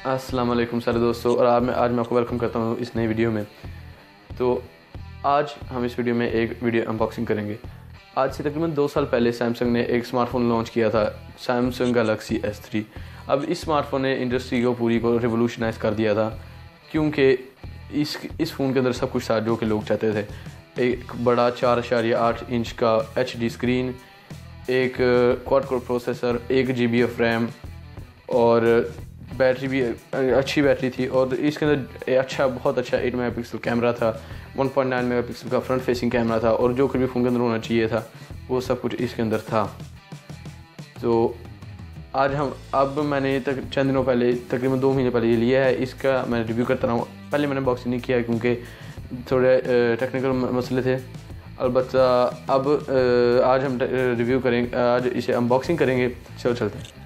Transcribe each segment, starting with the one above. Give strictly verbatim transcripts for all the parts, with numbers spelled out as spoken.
अस्सलाम वालेकुम सारे दोस्तों, और आज मैं आज मैं आपको वेलकम करता हूँ इस नई वीडियो में। तो आज हम इस वीडियो में एक वीडियो अनबॉक्सिंग करेंगे। आज से तकरीबन दो साल पहले सैमसंग ने एक स्मार्टफोन लॉन्च किया था, सैमसंग गैलेक्सी एस थ्री। अब इस स्मार्टफोन ने इंडस्ट्री को पूरी को रिवोल्यूशनाइज कर दिया था, क्योंकि इस इस फ़ोन के अंदर सब कुछ था जो कि लोग चाहते थे। एक बड़ा चार अशारिया आठ इंच का एच डी स्क्रीन, एक क्वाड कोर प्रोसेसर, एक जी बी एफ रैम, और बैटरी भी अच्छी बैटरी थी। और इसके अंदर अच्छा बहुत अच्छा एट मेगा पिक्सल कैमरा था, one point nine mega pixel का फ्रंट फेसिंग कैमरा था, और जो कुछ भी फ़ोन के अंदर होना चाहिए था वो सब कुछ इसके अंदर था। तो आज हम अब मैंने तक चंद दिनों पहले, तकरीबन दो महीने पहले ये लिया है। इसका मैं रिव्यू करता रहा हूँ। पहले मैंने बॉक्सिंग नहीं किया क्योंकि थोड़े टेक्निकल मसले थे। अलबत्ता अब आज हम रिव्यू करेंगे, आज इसे अनबॉक्सिंग करेंगे। चलो चलते हैं।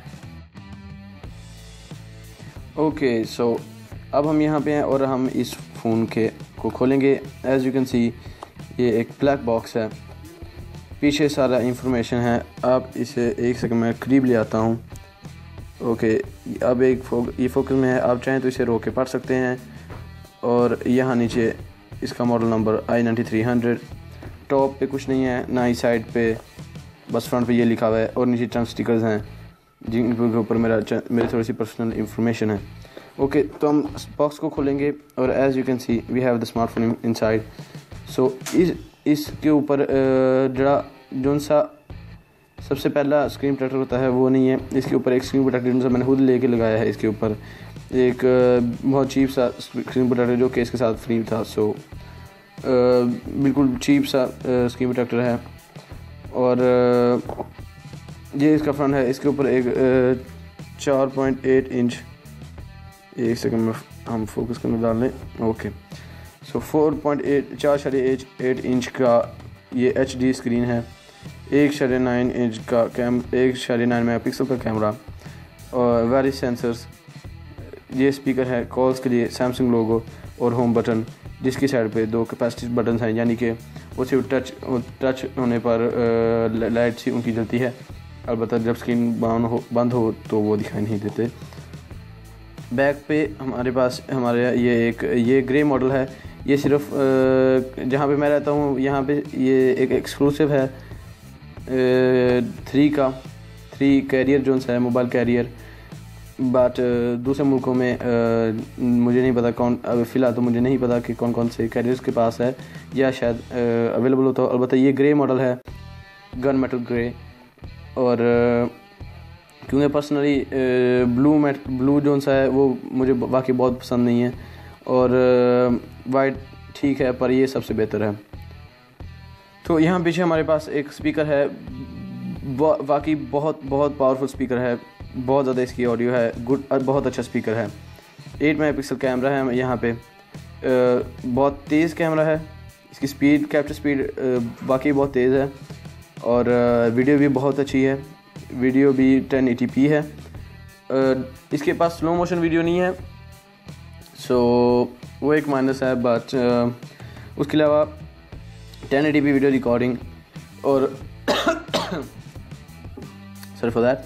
ओके सो अब हम यहाँ पे हैं और हम इस फ़ोन के को खोलेंगे। एज़ यू कैन सी ये एक ब्लैक बॉक्स है, पीछे सारा इंफॉर्मेशन है। आप इसे एक सेकंड में करीब ले आता हूँ। ओके अब एक फो, ये फोकस में है, आप चाहें तो इसे रोक के पढ़ सकते हैं। और यहाँ नीचे इसका model number I ninety three hundred. Top पे कुछ नहीं है, ना ही साइड पे, बस फ्रंट पे ये लिखा हुआ है। और नीचे चंद स्टिकर्स हैं जिनके ऊपर मेरा मेरी थोड़ी सी पर्सनल इंफॉर्मेशन है। ओके तो हम बॉक्स को खोलेंगे और as you can see we have the smartphone inside. So इस इसके ऊपर जरा जो सा सबसे पहला स्क्रीन प्रोटेक्टर होता है वो नहीं है। इसके ऊपर एक स्क्रीन प्रोटेक्टर जो मैंने खुद लेके लगाया है। इसके ऊपर एक बहुत चीप सा स्क्रीन प्रोटेक्टर जो कि इसके साथ फ्री था। सो बिल्कुल चीप सा स्क्रीन प्रोटेक्टर है। और ये इसका फ्रंट है। इसके ऊपर एक चार पॉइंट एट इंच, एक सेकंड में हम फोकस करने डाल लें। Okay so four point eight चार शरे एच एट इंच का ये एच डी स्क्रीन है। एक शरे नाइन इंच का कैम एक शरे नाइन मेगा पिक्सल का कैमरा और वेरियस सेंसर्स। ये स्पीकर है कॉल्स के लिए, सैमसंग लोगो और होम बटन, जिसकी साइड पे दो कैपेसिटिव बटन हैं, यानी कि वो सिर्फ टच टच होने पर लाइट सी उनकी जलती है। अलबत्ता जब स्क्रीन बंद हो बंद हो तो वो दिखाई नहीं देते। बैक पे हमारे पास हमारे ये एक ये ग्रे मॉडल है। ये सिर्फ जहाँ पे मैं रहता हूँ यहाँ पे ये एक एक्सक्लूसिव है थ्री का थ्री कैरियर जोन है, मोबाइल कैरियर। बट दूसरे मुल्कों में आ, मुझे नहीं पता कौन, अब फ़िलहाल तो मुझे नहीं पता कि कौन कौन से कैरियर्स के पास है या शायद अवेलेबल होता हो। अलबत्ता ये ग्रे मॉडल है, गन मेटल ग्रे। और क्योंकि personally blue matte blue zone सा है वो मुझे वाकई बहुत पसंद नहीं है। और वाइट ठीक है, पर ये सबसे बेहतर है। तो यहाँ पीछे हमारे पास एक स्पीकर है, वाकई बहुत बहुत पावरफुल स्पीकर है, बहुत ज़्यादा इसकी ऑडियो है, गुड, बहुत अच्छा स्पीकर है। एट मेगा पिक्सल कैमरा है यहाँ पे, बहुत तेज़ कैमरा है। इसकी स्पीड कैप्चर स्पीड वाकई बहुत तेज़ है। और वीडियो भी बहुत अच्छी है, वीडियो भी टेन एटी पी है। इसके पास स्लो मोशन वीडियो नहीं है, सो वो एक माइनस है। बट उसके अलावा ten eighty p video recording और sorry for that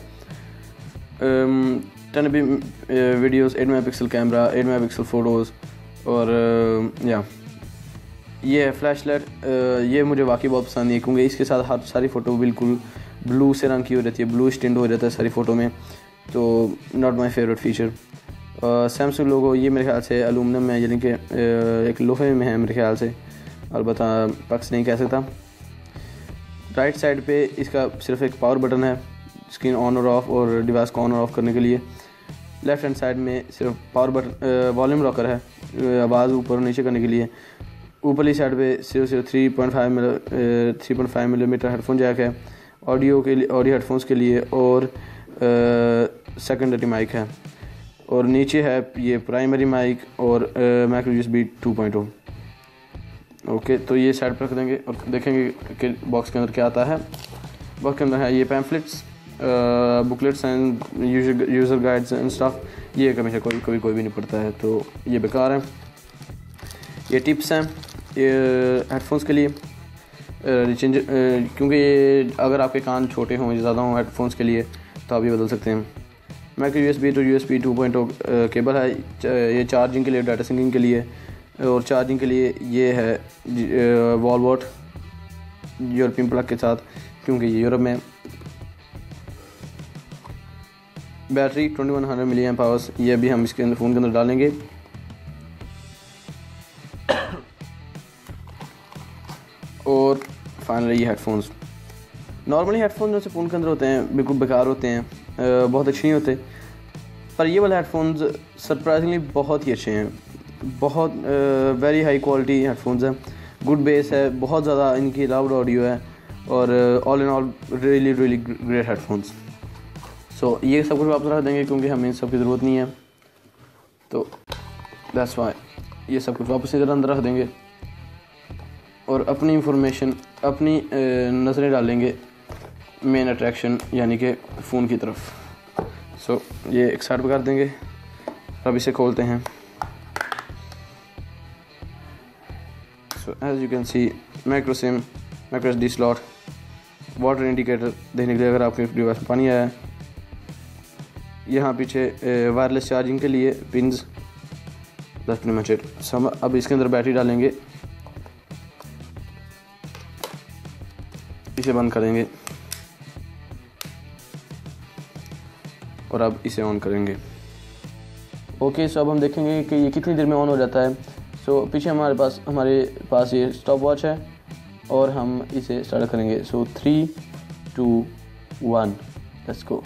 ten eighty p videos, eight mega pixel camera, eight mega pixel photos. और या ये है फ्लैश लाइट। ये मुझे वाकई बहुत पसंद है क्योंकि इसके साथ हर सारी फ़ोटो बिल्कुल ब्लू से रंग की हो जाती है, ब्लू स्टिंड हो जाता है सारी फ़ोटो में। तो not my favourite feature. Samsung logo ये मेरे ख्याल से एलुमिनियम में, यानी कि एक लोहे में है मेरे ख्याल से, अलबत्ता पक्स नहीं कह सकता। राइट साइड पे इसका सिर्फ एक पावर बटन है स्क्रीन ऑन और ऑफ और डिवाइस को ऑन और ऑफ करने के लिए। लेफ़्ट हैंड साइड में सिर्फ पावर बटन, वॉल्यूम रॉकर है आवाज़ ऊपर और नीचे करने के लिए। ऊपरली साइड पे सिर्फ सिर्फ three point five milli three point five millimetre headphone jack है ऑडियो के लिए, ऑडियो हेडफोन्स के लिए। और सेकेंडरी माइक है। और नीचे है ये प्राइमरी माइक और micro USB two point O. Okay तो ये साइड पर रख देंगे और देखेंगे कि बॉक्स के अंदर क्या आता है। बॉक्स के अंदर है ये pamphlets, booklets and user guides and stuff. ये हमेशा कोई कोई कोई भी नहीं पढ़ता है तो ये बेकार है। ये टिप्स हैं ये हेडफोन्स के लिए, चेंज क्योंकि ये अगर आपके कान छोटे हों ज़्यादा हों हेडफोन्स के लिए तो आप ये बदल सकते हैं। Micro USB to USB two point O cable है। ये चार्जिंग के लिए, डाटा सिंकिंग के लिए और चार्जिंग के लिए ये है वॉलवॉट यूरोपियन प्लग के साथ, क्योंकि ये यूरोप में। Battery twenty one hundred milli amp hours, ये भी हम इसके अंदर फ़ोन के अंदर डालेंगे। और फाइनली ये हेडफोन्स। नॉर्मली हेडफोन जो से फ़ोन के अंदर होते हैं बिल्कुल बेकार होते हैं, बहुत अच्छे नहीं होते, पर ये वाले हेडफोन्स सरप्राइजिंगली बहुत ही अच्छे हैं। बहुत वेरी हाई क्वालिटी हेडफोन्स हैं, गुड बेस है, बहुत ज़्यादा इनकी लाउड ऑडियो है और all in all really really great headphones. So ये सब कुछ वापस रख देंगे क्योंकि हमें इन सब की ज़रूरत नहीं है, तो दैट्स वाई ये सब कुछ वापस इधर अंदर रख देंगे और अपनी इंफॉर्मेशन, अपनी नज़रें डालेंगे मेन अट्रैक्शन यानी कि फ़ोन की तरफ। सो so, ये एक साइड पर कर देंगे। अब इसे खोलते हैं। So as you can see micro SIM, micro S D slot, water indicator देखने के लिए अगर आपके डिवाइस में पानी आया है। यहाँ पीछे वायरलेस चार्जिंग के लिए pins, that's pretty much it. So अब इसके अंदर बैटरी डालेंगे, इसे बंद करेंगे और अब इसे ऑन करेंगे। ओके, सो अब हम देखेंगे कि ये कितनी देर में ऑन हो जाता है। सो so, पीछे हमारे पास हमारे पास ये स्टॉप वॉच है और हम इसे स्टार्ट करेंगे। So three two one, let's go.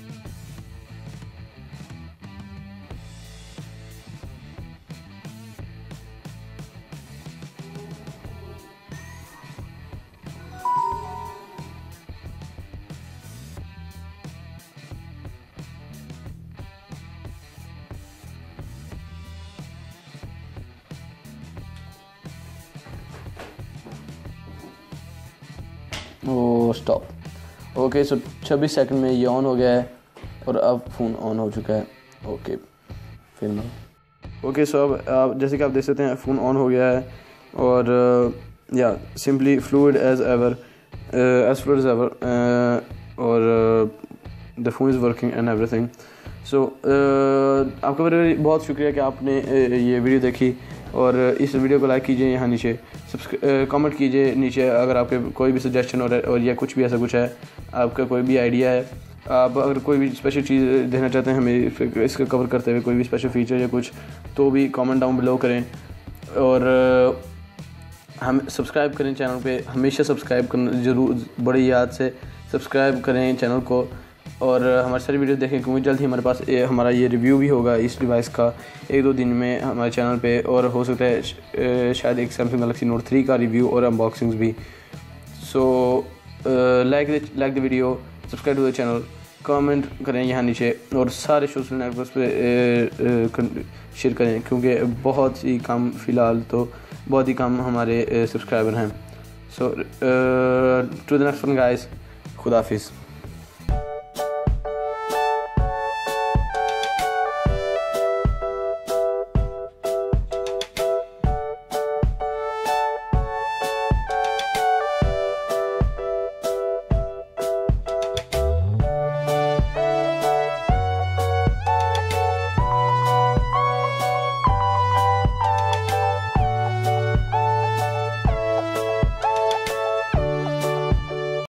Oh stop. Okay, so छब्बीस सेकंड में ये ऑन हो गया है और अब फ़ोन ऑन हो चुका है। ओके फिर मैं ओके सो अब आप जैसे कि आप देख सकते हैं फ़ोन ऑन हो गया है और या simply fluid as ever as fluid as ever और the phone is working and everything. So आपका मेरे बहुत शुक्रिया कि आपने uh, ये वीडियो देखी और इस वीडियो को लाइक कीजिए, यहाँ नीचे सब्सक्राइब कमेंट कीजिए नीचे अगर आपके कोई भी सजेशन और, और या कुछ भी ऐसा कुछ है, आपका कोई भी आइडिया है, आप अगर कोई भी स्पेशल चीज़ देखना चाहते हैं हमें इसका कवर करते हुए, कोई भी स्पेशल फीचर या कुछ, तो भी कमेंट डाउन बिलो करें। और हम सब्सक्राइब करें चैनल पे, हमेशा सब्सक्राइब करना ज़रूर, बड़ी याद से सब्सक्राइब करें चैनल को और हमारे सारी वीडियो देखें क्योंकि जल्द ही हमारे पास ए, हमारा ये रिव्यू भी होगा इस डिवाइस का एक दो दिन में हमारे चैनल पे, और हो सकता है शायद एक सैमसंग गैलेक्सी नोट थ्री का रिव्यू और अनबॉक्सिंग्स भी। So like like the video, subscribe to the channel, comment करें यहाँ नीचे और सारे सोशल नेटवर्क्स पे शेयर करें क्योंकि बहुत ही कम फ़िलहाल तो बहुत ही कम हमारे सब्सक्राइबर हैं। So to the next one guys, खुदा हाफिज़।